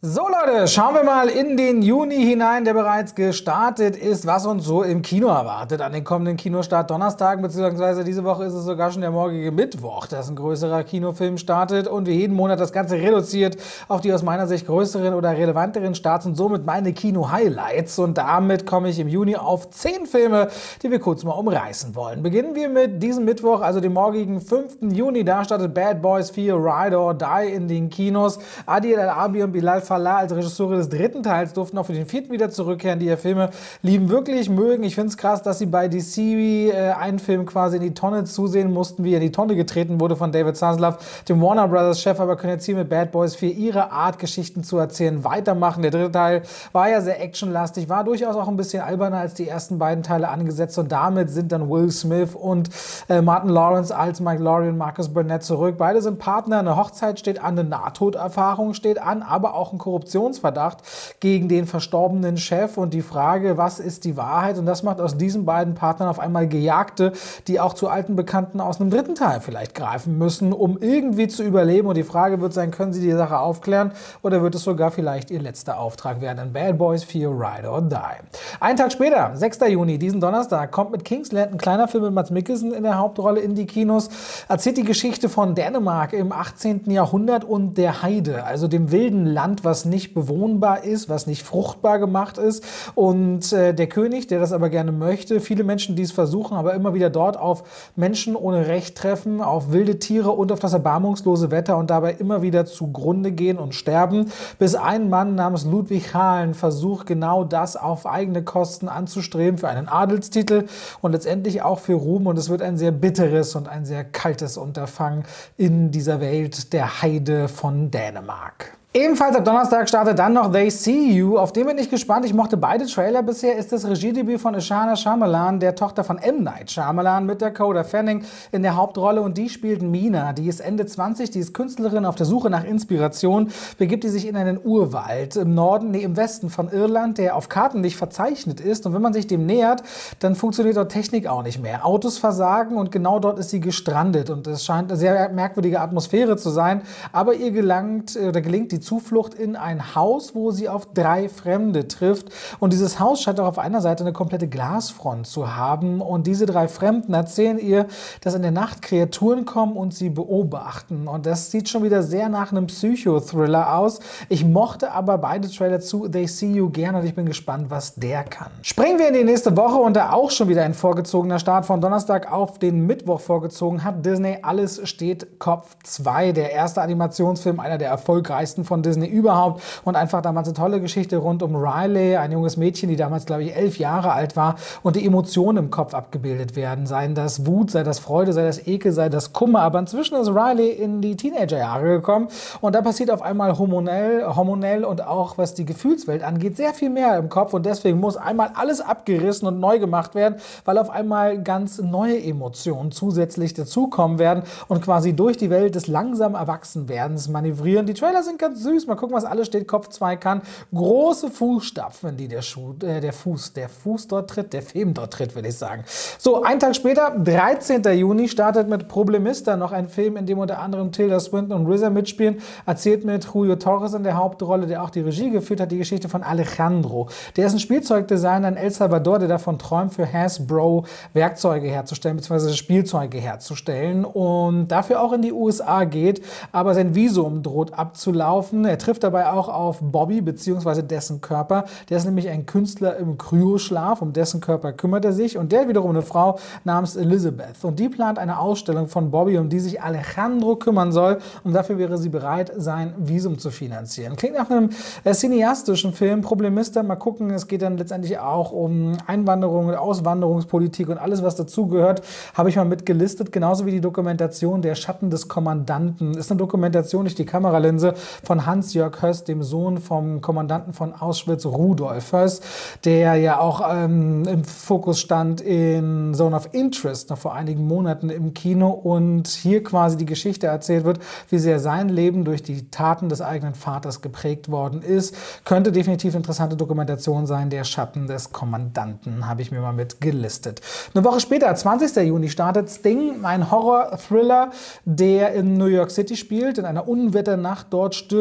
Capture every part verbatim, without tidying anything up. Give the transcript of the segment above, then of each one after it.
So Leute, schauen wir mal in den Juni hinein, der bereits gestartet ist, was uns so im Kino erwartet an den kommenden Kinostart Donnerstagen, beziehungsweise diese Woche ist es sogar schon der morgige Mittwoch, dass ein größerer Kinofilm startet und wir jeden Monat das Ganze reduziert auf die aus meiner Sicht größeren oder relevanteren Starts und somit meine Kino-Highlights. Und damit komme ich im Juni auf zehn Filme, die wir kurz mal umreißen wollen. Beginnen wir mit diesem Mittwoch, also dem morgigen fünften Juni. Da startet Bad Boys vier Ride or Die in den Kinos. Adil Al-Arbi und Bilal Fallah als Regisseure des dritten Teils durften auch für den vierten wieder zurückkehren, die ihr Filme lieben, wirklich mögen. Ich finde es krass, dass sie bei D C äh, einen Film quasi in die Tonne zusehen mussten, wie er in die Tonne getreten wurde von David Zaslav, dem Warner Brothers Chef, aber können jetzt hier mit Bad Boys vier ihre Art, Geschichten zu erzählen, weitermachen. Der dritte Teil war ja sehr actionlastig, war durchaus auch ein bisschen alberner als die ersten beiden Teile angesetzt und damit sind dann Will Smith und äh, Martin Lawrence als Mike Laurie und Marcus Burnett zurück. Beide sind Partner, eine Hochzeit steht an, eine Nahtoderfahrung steht an, aber auch ein Korruptionsverdacht gegen den verstorbenen Chef und die Frage, was ist die Wahrheit? Und das macht aus diesen beiden Partnern auf einmal Gejagte, die auch zu alten Bekannten aus einem dritten Teil vielleicht greifen müssen, um irgendwie zu überleben. Und die Frage wird sein, können sie die Sache aufklären oder wird es sogar vielleicht ihr letzter Auftrag werden? In Bad Boys vier Ride or Die. Einen Tag später, sechster Juni, diesen Donnerstag, kommt mit Kingsland ein kleiner Film mit Mads Mikkelsen in der Hauptrolle in die Kinos, erzählt die Geschichte von Dänemark im achtzehnten Jahrhundert und der Heide, also dem wilden Land, was nicht bewohnbar ist, was nicht fruchtbar gemacht ist. Und äh, der König, der das aber gerne möchte, viele Menschen, die es versuchen, aber immer wieder dort auf Menschen ohne Recht treffen, auf wilde Tiere und auf das erbarmungslose Wetter und dabei immer wieder zugrunde gehen und sterben, bis ein Mann namens Ludwig Halen versucht, genau das auf eigene Kosten anzustreben für einen Adelstitel und letztendlich auch für Ruhm. Und es wird ein sehr bitteres und ein sehr kaltes Unterfangen in dieser Welt der Heide von Dänemark. Ebenfalls ab Donnerstag startet dann noch They See You. Auf den bin ich gespannt. Ich mochte beide Trailer bisher. Ist das Regiedebüt von Ishana Shyamalan, der Tochter von M. Night Shyamalan, mit Dakota Fanning in der Hauptrolle. Und die spielt Mina. Die ist Ende zwanzig, die ist Künstlerin auf der Suche nach Inspiration. Begibt die sich in einen Urwald im Norden, nee, im Westen von Irland, der auf Karten nicht verzeichnet ist. Und wenn man sich dem nähert, dann funktioniert dort Technik auch nicht mehr. Autos versagen und genau dort ist sie gestrandet. Und es scheint eine sehr merkwürdige Atmosphäre zu sein. Aber ihr gelangt oder gelingt die Zuflucht in ein Haus, wo sie auf drei Fremde trifft. Und dieses Haus scheint auch auf einer Seite eine komplette Glasfront zu haben. Und diese drei Fremden erzählen ihr, dass in der Nacht Kreaturen kommen und sie beobachten. Und das sieht schon wieder sehr nach einem Psychothriller aus. Ich mochte aber beide Trailer zu They See You gerne und ich bin gespannt, was der kann. Springen wir in die nächste Woche und da auch schon wieder ein vorgezogener Start von Donnerstag auf den Mittwoch vorgezogen hat Disney Alles steht Kopf zwei. Der erste Animationsfilm, einer der erfolgreichsten von Disney überhaupt und einfach damals eine tolle Geschichte rund um Riley, ein junges Mädchen, die damals, glaube ich, elf Jahre alt war und die Emotionen im Kopf abgebildet werden. Sei das Wut, sei das Freude, sei das Ekel, sei das Kummer. Aber inzwischen ist Riley in die Teenagerjahre gekommen und da passiert auf einmal hormonell, hormonell und auch was die Gefühlswelt angeht, sehr viel mehr im Kopf und deswegen muss einmal alles abgerissen und neu gemacht werden, weil auf einmal ganz neue Emotionen zusätzlich dazukommen werden und quasi durch die Welt des langsam Erwachsenwerdens manövrieren. Die Trailer sind ganz süß. Mal gucken, was alles steht Kopf zwei kann. Große Fußstapfen, die der Schuh, äh, der Fuß, der Fuß dort tritt, der Film dort tritt, will ich sagen. So, einen Tag später, dreizehnter Juni, startet mit Problemista noch ein Film, in dem unter anderem Tilda Swinton und R Z A mitspielen. Erzählt mit Julio Torres in der Hauptrolle, der auch die Regie geführt hat, die Geschichte von Alejandro. Der ist ein Spielzeugdesigner in El Salvador, der davon träumt, für Hasbro Werkzeuge herzustellen, beziehungsweise Spielzeuge herzustellen und dafür auch in die U S A geht, aber sein Visum droht abzulaufen. Er trifft dabei auch auf Bobby bzw. dessen Körper. Der ist nämlich ein Künstler im Kryoschlaf. Um dessen Körper kümmert er sich. Und der hat wiederum eine Frau namens Elizabeth. Und die plant eine Ausstellung von Bobby, um die sich Alejandro kümmern soll. Und dafür wäre sie bereit, sein Visum zu finanzieren. Klingt nach einem äh, cineastischen Film. Problemista, mal gucken. Es geht dann letztendlich auch um Einwanderung und Auswanderungspolitik und alles, was dazugehört, habe ich mal mitgelistet. Genauso wie die Dokumentation Der Schatten des Kommandanten. Ist eine Dokumentation durch die Kameralinse von Hans-Jörg Höss, dem Sohn vom Kommandanten von Auschwitz, Rudolf Höss, der ja auch ähm, im Fokus stand in Zone of Interest noch vor einigen Monaten im Kino und hier quasi die Geschichte erzählt wird, wie sehr sein Leben durch die Taten des eigenen Vaters geprägt worden ist. Könnte definitiv eine interessante Dokumentation sein. Der Schatten des Kommandanten habe ich mir mal mit gelistet. Eine Woche später, zwanzigster Juni, startet Sting, ein Horror-Thriller, der in New York City spielt, in einer Unwetternacht dort stürmt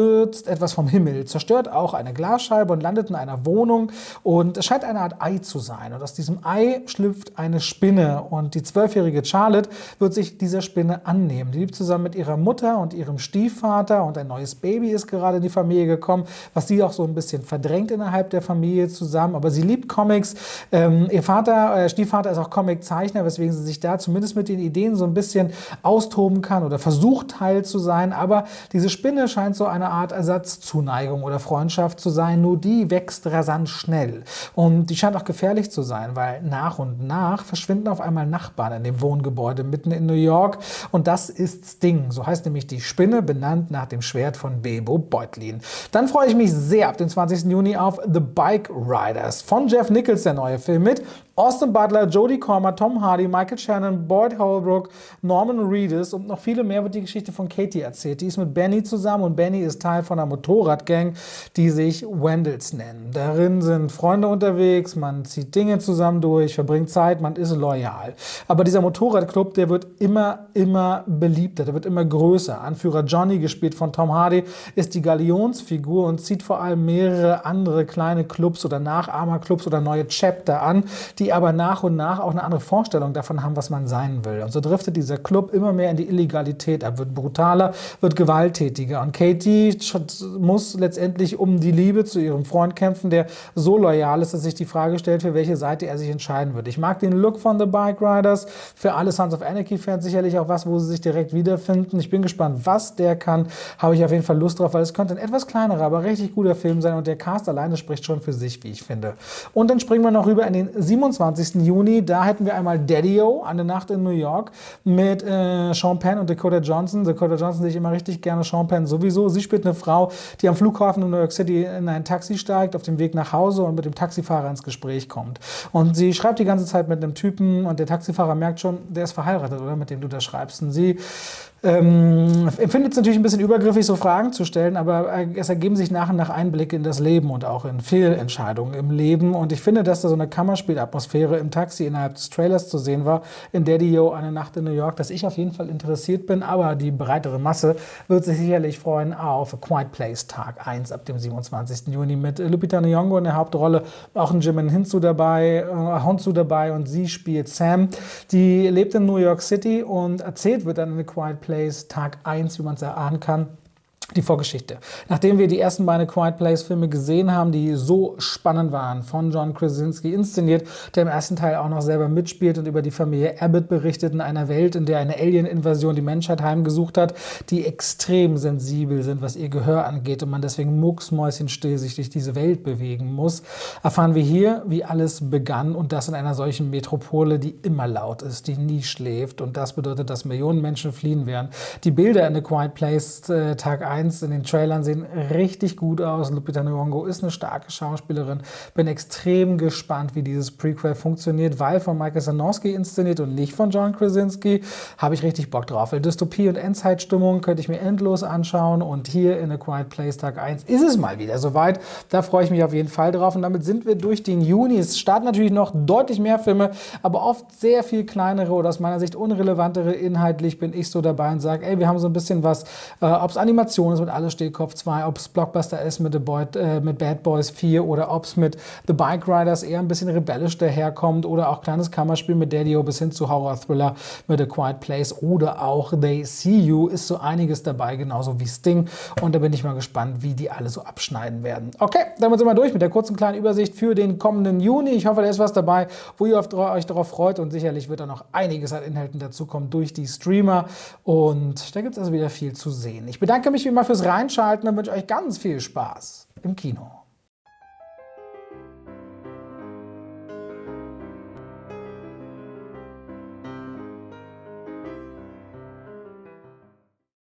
stürzt etwas vom Himmel, zerstört auch eine Glasscheibe und landet in einer Wohnung. Und es scheint eine Art Ei zu sein. Und aus diesem Ei schlüpft eine Spinne. Und die zwölfjährige Charlotte wird sich dieser Spinne annehmen. Die lebt zusammen mit ihrer Mutter und ihrem Stiefvater. Und ein neues Baby ist gerade in die Familie gekommen, was sie auch so ein bisschen verdrängt innerhalb der Familie zusammen. Aber sie liebt Comics. Ähm, ihr Vater, äh, Stiefvater ist auch Comiczeichner, weswegen sie sich da zumindest mit den Ideen so ein bisschen austoben kann oder versucht Teil zu sein. Aber diese Spinne scheint so eine Art Ersatzzuneigung oder Freundschaft zu sein. Nur die wächst rasant schnell. Und die scheint auch gefährlich zu sein, weil nach und nach verschwinden auf einmal Nachbarn in dem Wohngebäude mitten in New York. Und das ist Sting. So heißt nämlich die Spinne, benannt nach dem Schwert von Bilbo Beutlin. Dann freue ich mich sehr ab dem zwanzigsten Juni auf The Bike Riders. Von Jeff Nichols der neue Film mit Austin Butler, Jodie Comer, Tom Hardy, Michael Shannon, Boyd Holbrook, Norman Reedus und noch viele mehr wird die Geschichte von Katie erzählt. Die ist mit Benny zusammen und Benny ist Teil von einer Motorradgang, die sich Wendels nennen. Darin sind Freunde unterwegs, man zieht Dinge zusammen durch, verbringt Zeit, man ist loyal. Aber dieser Motorradclub, der wird immer, immer beliebter, der wird immer größer. Anführer Johnny, gespielt von Tom Hardy, ist die Galionsfigur und zieht vor allem mehrere andere kleine Clubs oder Nachahmerclubs oder neue Chapter an, die die aber nach und nach auch eine andere Vorstellung davon haben, was man sein will. Und so driftet dieser Club immer mehr in die Illegalität ab, wird brutaler, wird gewalttätiger. Und Katie muss letztendlich um die Liebe zu ihrem Freund kämpfen, der so loyal ist, dass sich die Frage stellt, für welche Seite er sich entscheiden wird. Ich mag den Look von The Bike Riders. Für alle Sons of Anarchy-Fans sicherlich auch was, wo sie sich direkt wiederfinden. Ich bin gespannt, was der kann. Habe ich auf jeden Fall Lust drauf, weil es könnte ein etwas kleinerer, aber richtig guter Film sein. Und der Cast alleine spricht schon für sich, wie ich finde. Und dann springen wir noch rüber in den siebenundzwanzigsten Juni. Da hätten wir einmal Daddy-O, Eine Nacht in New York, mit äh, Sean Penn und Dakota Johnson. Dakota Johnson sehe ich immer richtig gerne, Sean Penn sowieso. Sie spielt eine Frau, die am Flughafen in New York City in ein Taxi steigt, auf dem Weg nach Hause und mit dem Taxifahrer ins Gespräch kommt. Und sie schreibt die ganze Zeit mit einem Typen und der Taxifahrer merkt schon, der ist verheiratet, oder, mit dem du da schreibst. Und sie Ähm, empfindet es natürlich ein bisschen übergriffig, so Fragen zu stellen, aber es ergeben sich nach und nach Einblicke in das Leben und auch in Fehlentscheidungen im Leben. Und ich finde, dass da so eine Kammerspielatmosphäre im Taxi innerhalb des Trailers zu sehen war, in Daddy-O, Eine Nacht in New York, dass ich auf jeden Fall interessiert bin, aber die breitere Masse wird sich sicherlich freuen auf A Quiet Place Tag eins ab dem siebenundzwanzigsten Juni mit Lupita Nyong'o in der Hauptrolle, auch ein Jimin Hinzu dabei, äh, Honsu dabei und sie spielt Sam. Die lebt in New York City und erzählt wird dann in A Quiet Place Tag eins, wie man es erahnen kann. Die Vorgeschichte. Nachdem wir die ersten beiden Quiet Place Filme gesehen haben, die so spannend waren, von John Krasinski inszeniert, der im ersten Teil auch noch selber mitspielt und über die Familie Abbott berichtet in einer Welt, in der eine Alien-Invasion die Menschheit heimgesucht hat, die extrem sensibel sind, was ihr Gehör angeht und man deswegen mucksmäuschenstill sich durch diese Welt bewegen muss, erfahren wir hier, wie alles begann und das in einer solchen Metropole, die immer laut ist, die nie schläft und das bedeutet, dass Millionen Menschen fliehen werden. Die Bilder in The Quiet Place äh, Tag eins in den Trailern sehen richtig gut aus. Lupita Nyong'o ist eine starke Schauspielerin. Bin extrem gespannt, wie dieses Prequel funktioniert, weil von Michael Sarnowski inszeniert und nicht von John Krasinski. Habe ich richtig Bock drauf. Weil Dystopie und Endzeitstimmung könnte ich mir endlos anschauen und hier in A Quiet Place Tag eins ist es mal wieder soweit. Da freue ich mich auf jeden Fall drauf und damit sind wir durch den Juni. Es starten natürlich noch deutlich mehr Filme, aber oft sehr viel kleinere oder aus meiner Sicht unrelevantere. Inhaltlich bin ich so dabei und sage, ey, wir haben so ein bisschen was, äh, ob es Animation ist mit Alles steht Kopf zwei, ob es Blockbuster ist mit, The Boy, äh, mit Bad Boys vier oder ob es mit The Bike Riders eher ein bisschen rebellisch daherkommt oder auch kleines Kammerspiel mit Daddy-O bis hin zu Horror-Thriller mit A Quiet Place oder auch They See You ist so einiges dabei, genauso wie Sting und da bin ich mal gespannt, wie die alle so abschneiden werden. Okay, damit sind wir durch mit der kurzen kleinen Übersicht für den kommenden Juni. Ich hoffe, da ist was dabei, wo ihr euch darauf freut und sicherlich wird da noch einiges an Inhalten dazukommen durch die Streamer und da gibt es also wieder viel zu sehen. Ich bedanke mich wie immer fürs Reinschalten und wünsche euch ganz viel Spaß im Kino.